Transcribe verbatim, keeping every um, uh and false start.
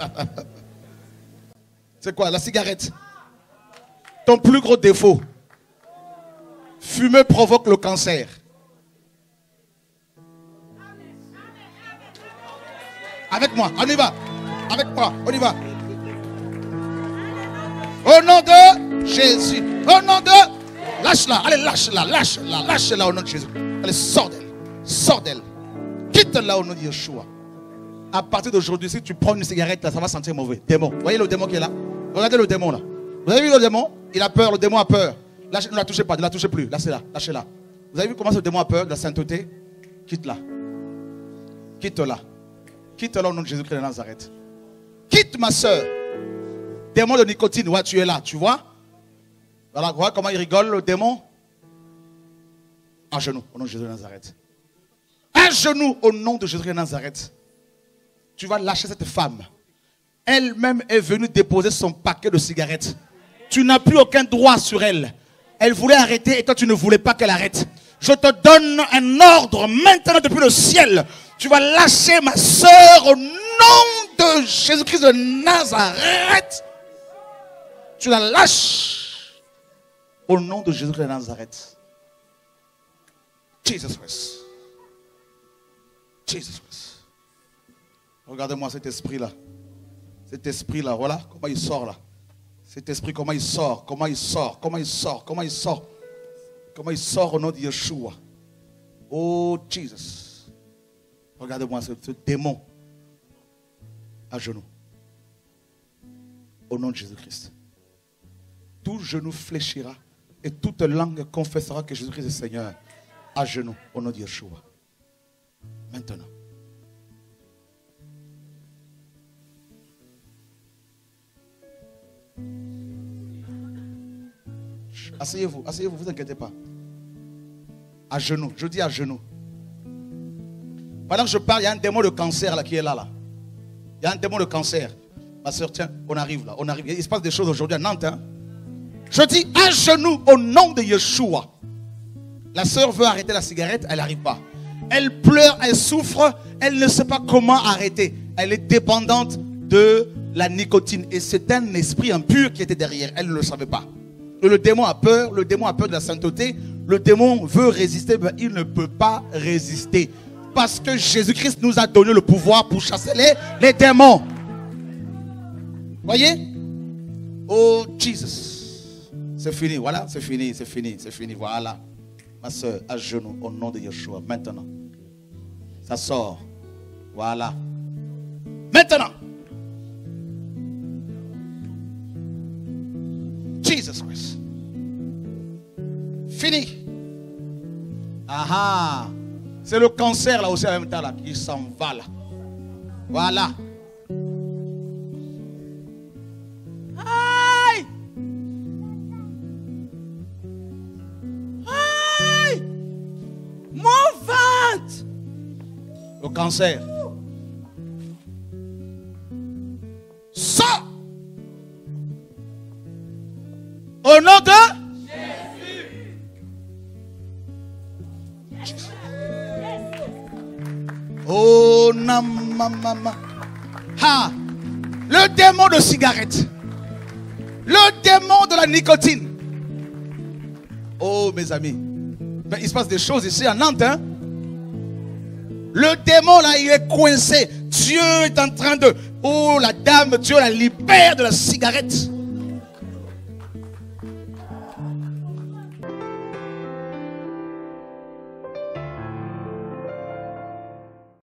C'est quoi? La cigarette. Ton plus gros défaut. Fumer provoque le cancer. Avec moi, on y va. Avec moi, on y va. Au nom de Jésus. Au nom de... Lâche-la, allez, lâche-la, lâche-la, lâche-la au nom de Jésus. Allez, sors d'elle. Sors d'elle. Quitte-la au nom de Yeshua. À partir d'aujourd'hui, si tu prends une cigarette, là, ça va sentir mauvais. Démon. Vous voyez le démon qui est là? Regardez le démon là. Vous avez vu le démon? Il a peur, le démon a peur. Lâche, ne la touchez pas, ne la touchez plus. Lâchez-la, lâchez-la. Vous avez vu comment ce démon a peur de la sainteté? Quitte-la. Quitte-la. Quitte-la au nom de Jésus-Christ de Nazareth. Quitte ma soeur. Démon de nicotine, ouais, tu es là, tu vois? Voilà, voilà comment il rigole, le démon. Un genou au nom de Jésus de Nazareth. Un genou au nom de Jésus de Nazareth. Tu vas lâcher cette femme. Elle-même est venue déposer son paquet de cigarettes. Tu n'as plus aucun droit sur elle. Elle voulait arrêter et toi tu ne voulais pas qu'elle arrête. Je te donne un ordre maintenant depuis le ciel. Tu vas lâcher ma soeur au nom de Jésus-Christ de Nazareth. Tu la lâches au nom de Jésus-Christ de Nazareth. Jesus Christ. Jesus Christ. Regardez-moi cet esprit-là. Cet esprit-là, voilà comment il sort là. Cet esprit, comment il sort, comment il sort, comment il sort, comment il sort. Comment il sort au nom de Yeshua. Oh Jesus. Regardez-moi ce, ce démon à genoux. Au nom de Jésus-Christ. Tout genou fléchira et toute langue confessera que Jésus-Christ est Seigneur. À genoux, au nom de Yeshua. Maintenant. Asseyez-vous, asseyez-vous, vous inquiétez pas. À genoux, je dis à genoux. Pendant que je parle, il y a un démon de cancer là qui est là, là. Il y a un démon de cancer. Ma soeur, tiens, on arrive là, on arrive. Il se passe des choses aujourd'hui à Nantes. Hein? Je dis à genoux au nom de Yeshua. La soeur veut arrêter la cigarette, elle n'arrive pas. Elle pleure, elle souffre, elle ne sait pas comment arrêter. Elle est dépendante de la nicotine. Et c'est un esprit impur qui était derrière. Elle ne le savait pas. Et le démon a peur, le démon a peur de la sainteté. Le démon veut résister, mais il ne peut pas résister. Parce que Jésus-Christ nous a donné le pouvoir pour chasser les, les démons. Voyez? Oh Jesus. C'est fini, voilà, c'est fini, c'est fini, c'est fini, voilà. Ma soeur, à genoux, au nom de Yeshua, maintenant. Ça sort. Voilà. Maintenant. Jesus Christ. Fini. Aha. C'est le cancer là aussi en même temps là qui s'en va là. Voilà. Aïe. Aïe. Mon ventre. Le cancer. Ça. Au nom de Jésus. Oh, namamama. Ha. Le démon de cigarette. Le démon de la nicotine. Oh, mes amis. Ben, il se passe des choses ici à Nantes. Hein? Le démon là, il est coincé. Dieu est en train de... Oh, la dame, Dieu la libère de la cigarette.